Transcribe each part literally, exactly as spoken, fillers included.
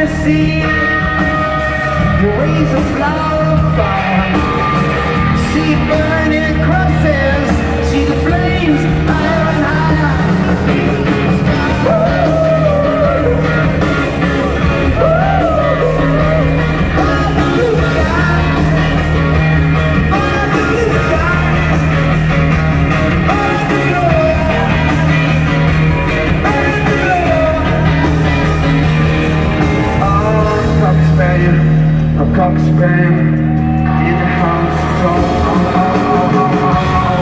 Tennessee, you raise a flower of fire, see burning crosses, see the flames higher and higher. A cock spaniel in the house. Oh, oh, oh, oh, oh, oh.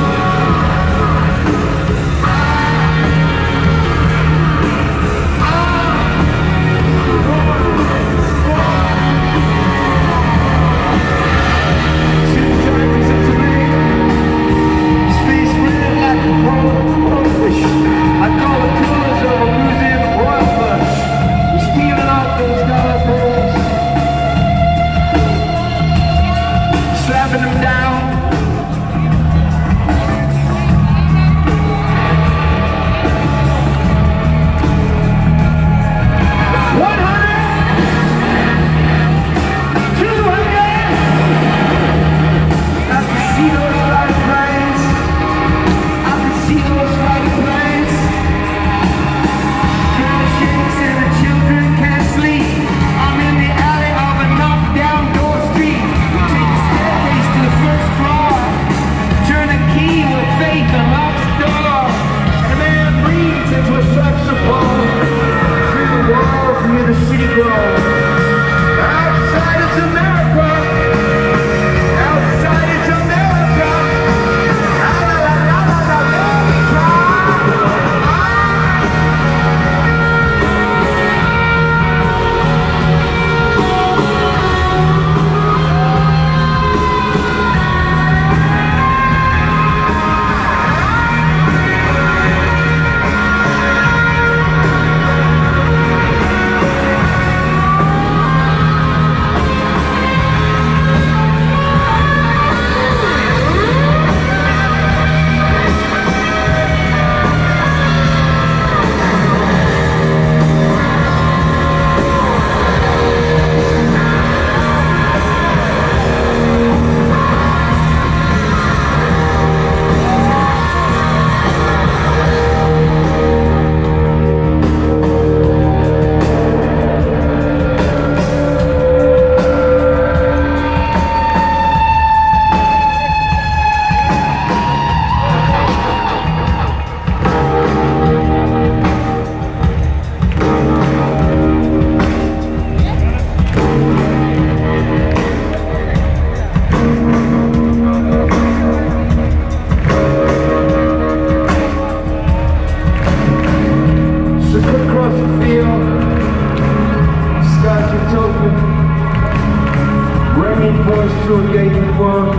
To a gaping world,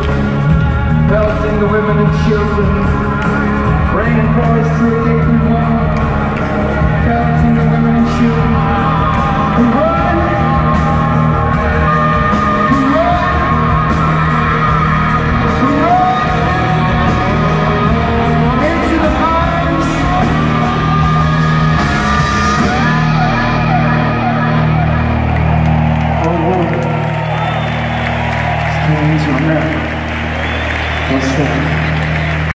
pelting the women and children, bringing boys to a gaping world, pelting the women and children. Run! Run! Run! Into the arms! Oh, whoa. What's that?